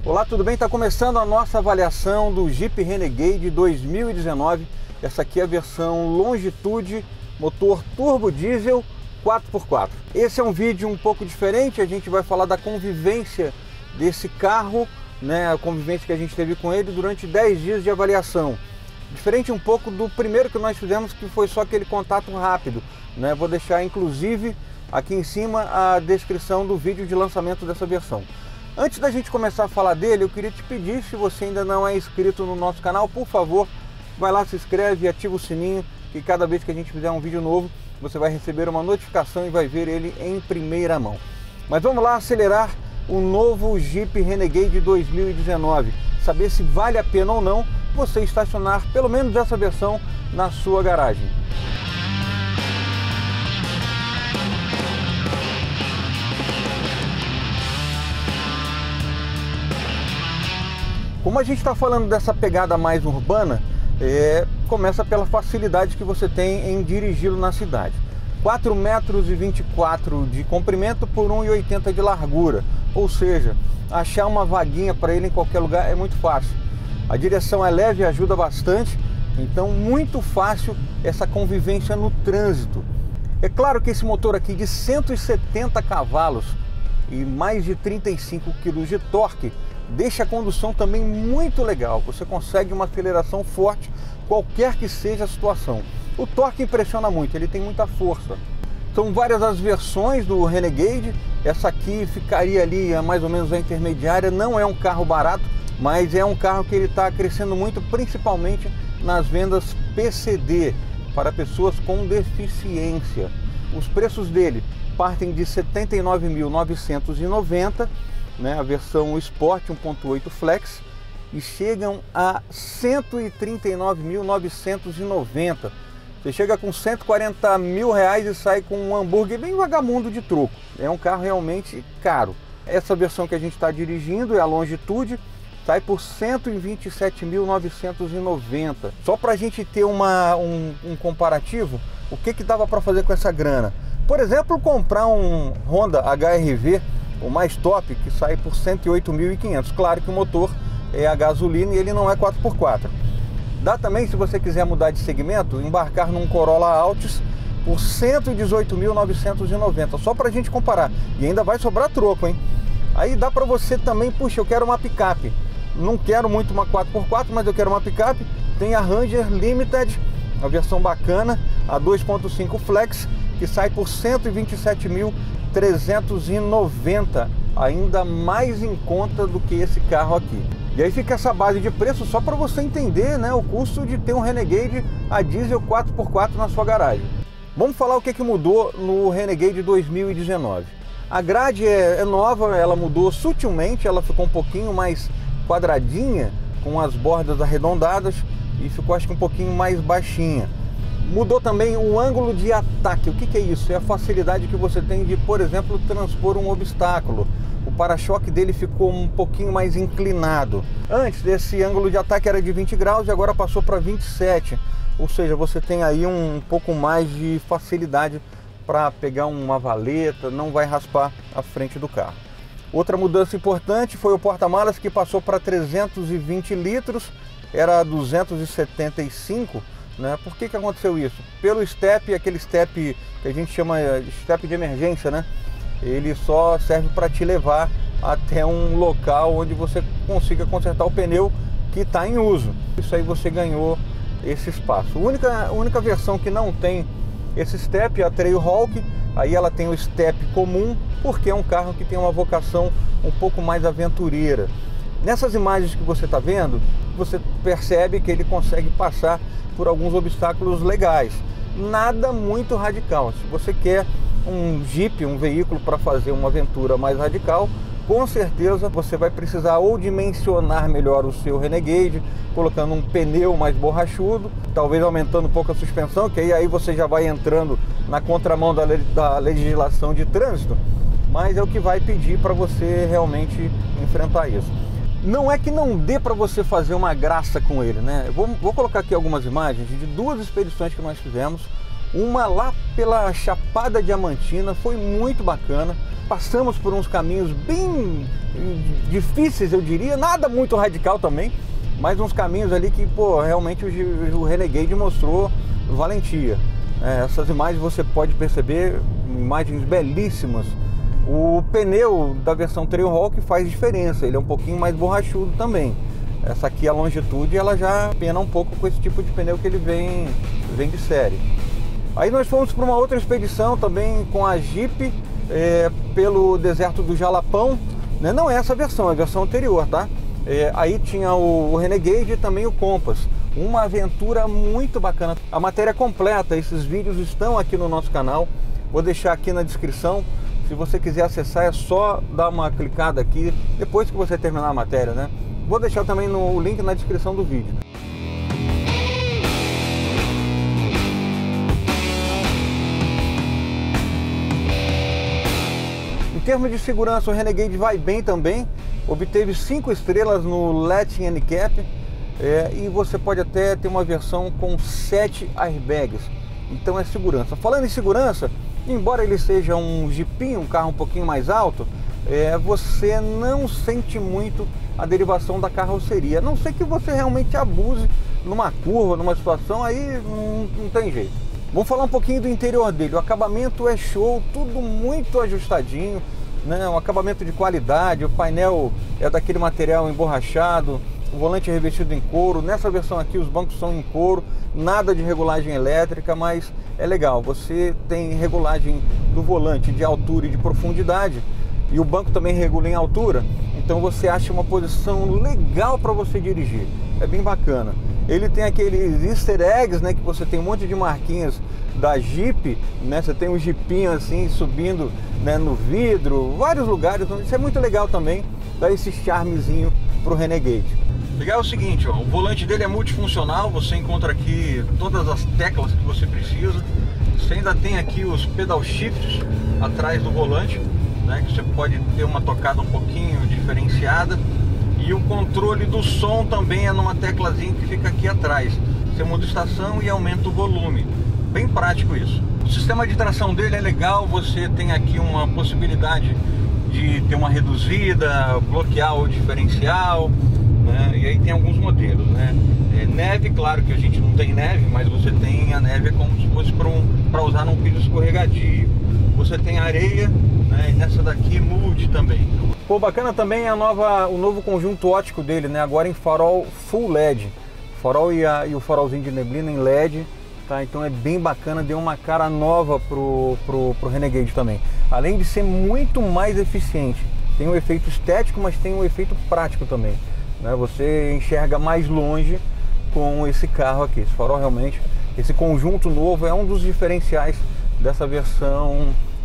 Olá, tudo bem? Está começando a nossa avaliação do Jeep Renegade 2019. Essa aqui é a versão Longitude, motor turbo diesel 4x4. Esse é um vídeo um pouco diferente, a gente vai falar da convivência desse carro, né, a convivência que a gente teve com ele durante 10 dias de avaliação. Diferente um pouco do primeiro que nós fizemos, que foi só aquele contato rápido, né? Vou deixar inclusive aqui em cima a descrição do vídeo de lançamento dessa versão. Antes da gente começar a falar dele, eu queria te pedir, se você ainda não é inscrito no nosso canal, por favor, vai lá, se inscreve e ativa o sininho, que cada vez que a gente fizer um vídeo novo, você vai receber uma notificação e vai ver ele em primeira mão. Mas vamos lá acelerar o novo Jeep Renegade 2019, saber se vale a pena ou não você estacionar pelo menos essa versão na sua garagem. Como a gente está falando dessa pegada mais urbana, começa pela facilidade que você tem em dirigi-lo na cidade. 4,24 m de comprimento por 1,80 m de largura, ou seja, achar uma vaguinha para ele em qualquer lugar é muito fácil. A direção é leve e ajuda bastante, então muito fácil essa convivência no trânsito. É claro que esse motor aqui de 170 cavalos e mais de 35 kg de torque deixa a condução também muito legal. Você consegue uma aceleração forte, qualquer que seja a situação. O torque impressiona muito, ele tem muita força. São várias as versões do Renegade, essa aqui ficaria ali mais ou menos a intermediária. Não é um carro barato, mas é um carro que ele está crescendo muito, principalmente nas vendas PCD, para pessoas com deficiência. Os preços dele partem de R$ 79.990, né, a versão Sport 1.8 Flex, e chegam a R$ 139.990. Você chega com 140 mil reais e sai com um hambúrguer bem vagabundo de troco. É um carro realmente caro. Essa versão que a gente está dirigindo é a Longitude, sai por R$ 127.990. Só para a gente ter um comparativo, o que dava para fazer com essa grana? Por exemplo, comprar um Honda HR-V, o mais top, que sai por R$ 108.500. Claro que o motor é a gasolina e ele não é 4x4. Dá também, se você quiser mudar de segmento, embarcar num Corolla Altis por R$ 118.990, só para a gente comparar. E ainda vai sobrar troco, hein? Aí dá para você também, puxa, eu quero uma picape. Não quero muito uma 4x4, mas eu quero uma picape. Tem a Ranger Limited, a versão bacana, a 2.5 Flex, que sai por R$ 127.390, ainda mais em conta do que esse carro aqui. E aí fica essa base de preço só para você entender, né, o custo de ter um Renegade a diesel 4x4 na sua garagem. Vamos falar o que mudou no Renegade 2019. A grade é nova, ela mudou sutilmente, ela ficou um pouquinho mais quadradinha, com as bordas arredondadas, e ficou acho que um pouquinho mais baixinha. Mudou também o ângulo de ataque. O que é isso? É a facilidade que você tem de, por exemplo, transpor um obstáculo. O para-choque dele ficou um pouquinho mais inclinado. Antes, esse ângulo de ataque era de 20 graus e agora passou para 27. Ou seja, você tem aí um pouco mais de facilidade para pegar uma valeta, não vai raspar a frente do carro. Outra mudança importante foi o porta-malas, que passou para 320 litros, era 275. Né? Por que aconteceu isso? Pelo step, aquele step que a gente chama de step de emergência, né? Ele só serve para te levar até um local onde você consiga consertar o pneu que está em uso. Isso aí você ganhou esse espaço. A única versão que não tem esse step é a Trailhawk. Aí ela tem o step comum, porque é um carro que tem uma vocação um pouco mais aventureira. Nessas imagens que você está vendo, você percebe que ele consegue passar por alguns obstáculos legais. Nada muito radical. Se você quer um Jeep, um veículo para fazer uma aventura mais radical, com certeza você vai precisar ou dimensionar melhor o seu Renegade, colocando um pneu mais borrachudo, talvez aumentando um pouco a suspensão, que aí você já vai entrando na contramão da legislação de trânsito, mas é o que vai pedir para você realmente enfrentar isso. Não é que não dê para você fazer uma graça com ele, né? Vou colocar aqui algumas imagens de duas expedições que nós fizemos. Uma lá pela Chapada Diamantina, foi muito bacana. Passamos por uns caminhos bem difíceis, eu diria, nada muito radical também, mas uns caminhos ali que, pô, realmente o Renegade mostrou valentia. Essas imagens você pode perceber, imagens belíssimas. O pneu da versão Trailhawk faz diferença, ele é um pouquinho mais borrachudo também. Essa aqui, a Longitude, ela já pena um pouco com esse tipo de pneu que ele vem de série. Aí nós fomos para uma outra expedição também com a Jeep, pelo deserto do Jalapão, né? Não é essa versão, é a versão anterior, tá? Aí tinha o Renegade e também o Compass. Uma aventura muito bacana. A matéria completa, esses vídeos estão aqui no nosso canal. Vou deixar aqui na descrição. Se você quiser acessar, é só dar uma clicada aqui depois que você terminar a matéria, né? Vou deixar também o link na descrição do vídeo. Em termos de segurança, o Renegade vai bem também. Obteve 5 estrelas no Latin NCAP. E você pode até ter uma versão com 7 airbags. Então é segurança. Falando em segurança, embora ele seja um Jeepinho, um carro um pouquinho mais alto, você não sente muito a derivação da carroceria. A não ser que você realmente abuse numa curva, numa situação, aí não tem jeito. Vamos falar um pouquinho do interior dele. O acabamento é show, tudo muito ajustadinho, né? Um acabamento de qualidade. O painel é daquele material emborrachado, o volante é revestido em couro. Nessa versão aqui os bancos são em couro, nada de regulagem elétrica, mas é legal. Você tem regulagem do volante de altura e de profundidade, e o banco também regula em altura, então você acha uma posição legal para você dirigir. É bem bacana. Ele tem aqueles easter eggs, né, que você tem um monte de marquinhas da Jeep, né? Você tem um Jeepinho assim subindo, né, no vidro, vários lugares. Isso é muito legal também, dá esse charmezinho pro Renegade. Legal é o seguinte, ó, o volante dele é multifuncional, você encontra aqui todas as teclas que você precisa. Você ainda tem aqui os pedal shifts atrás do volante, né, que você pode ter uma tocada um pouquinho diferenciada. E o controle do som também é numa teclazinha que fica aqui atrás. Você muda a estação e aumenta o volume. Bem prático isso. O sistema de tração dele é legal, você tem aqui uma possibilidade de ter uma reduzida, bloquear o diferencial, né? E aí tem alguns modelos, né? Neve, claro que a gente não tem neve, mas você tem a neve como se fosse para usar num piso escorregadio. Você tem areia, né? E nessa daqui multi também. Pô, bacana também o novo conjunto óptico dele, né? Agora em farol full LED. Farol e o farolzinho de neblina em LED, tá? Então é bem bacana, deu uma cara nova pro Renegade também. Além de ser muito mais eficiente. Tem um efeito estético, mas tem um efeito prático também, né? Você enxerga mais longe com esse carro aqui. Esse farol realmente, esse conjunto novo é um dos diferenciais dessa versão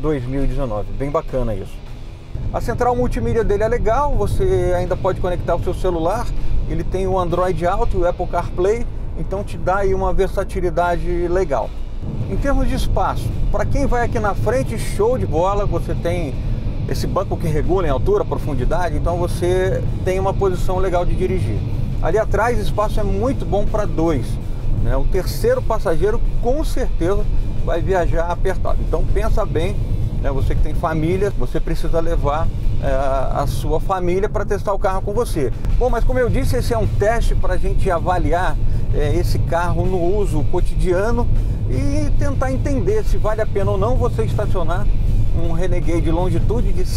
2019. Bem bacana isso. A central multimídia dele é legal, você ainda pode conectar o seu celular. Ele tem o Android Auto e o Apple CarPlay, então te dá aí uma versatilidade legal. Em termos de espaço, para quem vai aqui na frente, show de bola. Você tem esse banco que regula em altura, profundidade, então você tem uma posição legal de dirigir. Ali atrás, o espaço é muito bom para 2, né? O terceiro passageiro com certeza vai viajar apertado, então pensa bem, né? Você que tem família, você precisa levar a sua família para testar o carro com você. Bom, mas como eu disse, esse é um teste para a gente avaliar esse carro no uso cotidiano e tentar entender se vale a pena ou não você estacionar um Renegade Longitude de R$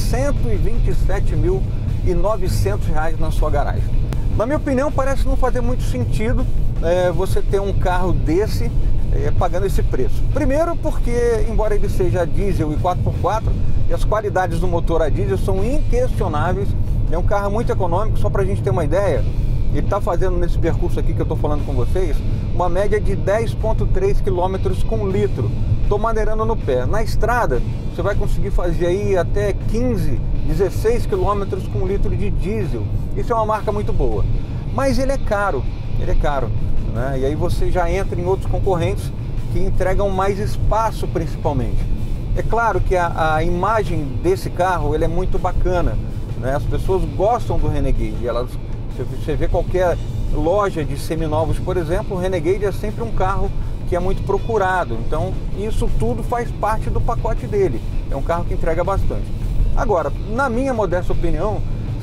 127.900 na sua garagem. Na minha opinião, parece não fazer muito sentido você ter um carro desse pagando esse preço. Primeiro porque, embora ele seja diesel e 4x4, e as qualidades do motor a diesel são inquestionáveis, é um carro muito econômico. Só para a gente ter uma ideia, ele está fazendo nesse percurso aqui que eu estou falando com vocês, uma média de 10,3 km com litro. Estou maneirando no pé. Na estrada, você vai conseguir fazer aí até 15, 16 km com litro de diesel. Isso é uma marca muito boa. Mas ele é caro, né? E aí você já entra em outros concorrentes que entregam mais espaço principalmente. É claro que a imagem desse carro ele é muito bacana, né? As pessoas gostam do Renegade. Você vê qualquer loja de seminovos, por exemplo, o Renegade é sempre um carro que é muito procurado. Então isso tudo faz parte do pacote dele. É um carro que entrega bastante. Agora, na minha modesta opinião,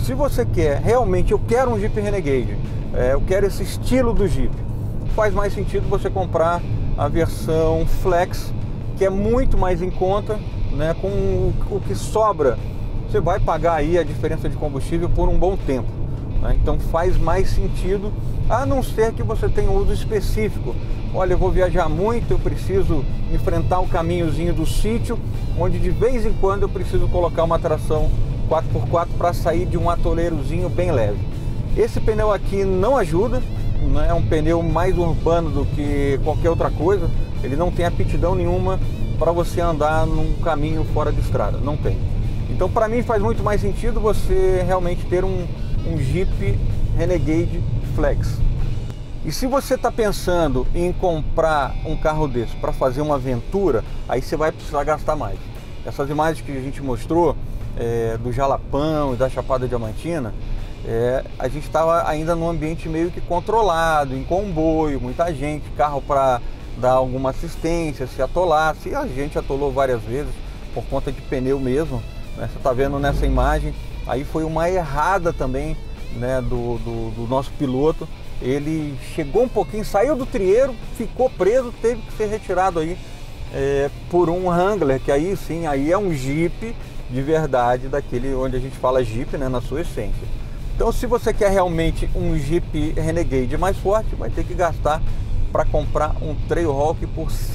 Se você quer realmente, eu quero um Jeep Renegade, eu quero esse estilo do Jeep, faz mais sentido você comprar a versão Flex, que é muito mais em conta, né? Com o que sobra, você vai pagar aí a diferença de combustível por um bom tempo, né? Então faz mais sentido, a não ser que você tenha um uso específico. Olha, eu vou viajar muito, eu preciso enfrentar o caminhozinho do sítio, onde de vez em quando eu preciso colocar uma tração 4x4 para sair de um atoleirozinho bem leve. Esse pneu aqui não ajuda, né? É um pneu mais urbano do que qualquer outra coisa. Ele não tem aptidão nenhuma para você andar num caminho fora de estrada, não tem. Então para mim faz muito mais sentido você realmente ter um Jeep Renegade Flex. E se você está pensando em comprar um carro desse para fazer uma aventura, aí você vai precisar gastar mais. Essas imagens que a gente mostrou do Jalapão e da Chapada Diamantina, a gente estava ainda num ambiente meio que controlado, em comboio, muita gente, carro para dar alguma assistência, se atolasse, e a gente atolou várias vezes por conta de pneu mesmo, né? Você está vendo nessa imagem, aí foi uma errada também, né, do nosso piloto. Ele chegou um pouquinho, saiu do trieiro, ficou preso, teve que ser retirado aí por um Wrangler, que aí sim, aí é um Jeep de verdade, daquele onde a gente fala Jeep, né, na sua essência. Então se você quer realmente um Jeep Renegade mais forte, vai ter que gastar para comprar um Trailhawk por R$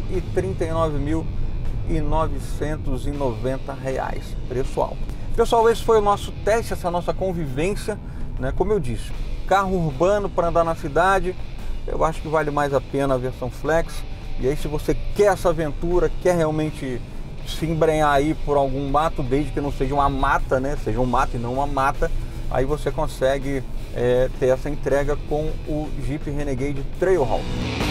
139.990, preço alto. Pessoal, esse foi o nosso teste, essa nossa convivência, né? Como eu disse, carro urbano para andar na cidade, eu acho que vale mais a pena a versão Flex. E aí se você quer essa aventura, quer realmente se embrenhar aí por algum mato, desde que não seja uma mata, né? Seja um mato e não uma mata, aí você consegue ter essa entrega com o Jeep Renegade Trailhawk.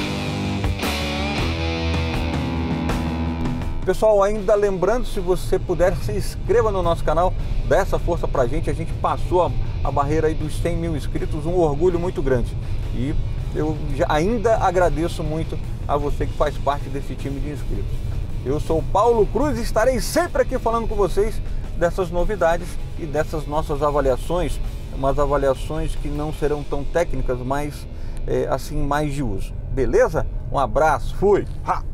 Pessoal, ainda lembrando, se você puder, se inscreva no nosso canal, dá essa força pra gente. A gente passou a barreira aí dos 100 mil inscritos, um orgulho muito grande. E eu ainda agradeço muito a você que faz parte desse time de inscritos. Eu sou o Paulo Cruz e estarei sempre aqui falando com vocês dessas novidades e dessas nossas avaliações, umas avaliações que não serão tão técnicas, mas assim, mais de uso. Beleza? Um abraço, fui! Ha!